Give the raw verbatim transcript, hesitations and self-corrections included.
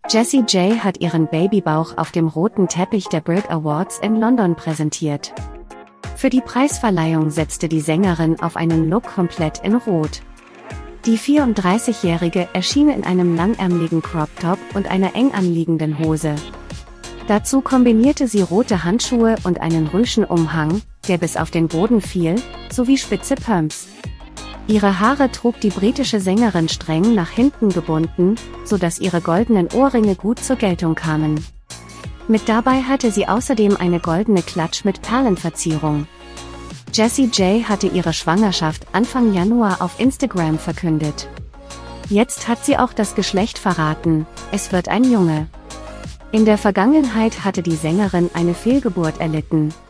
Jessie J hat ihren Babybauch auf dem roten Teppich der Brit Awards in London präsentiert. Für die Preisverleihung setzte die Sängerin auf einen Look komplett in Rot. Die vierunddreißigjährige erschien in einem langärmeligen Crop-Top und einer eng anliegenden Hose. Dazu kombinierte sie rote Handschuhe und einen Rüschenumhang, der bis auf den Boden fiel, sowie spitze Pumps. Ihre Haare trug die britische Sängerin streng nach hinten gebunden, sodass ihre goldenen Ohrringe gut zur Geltung kamen. Mit dabei hatte sie außerdem eine goldene Klatsch mit Perlenverzierung. Jessie J hatte ihre Schwangerschaft Anfang Januar auf Instagram verkündet. Jetzt hat sie auch das Geschlecht verraten, es wird ein Junge. In der Vergangenheit hatte die Sängerin eine Fehlgeburt erlitten.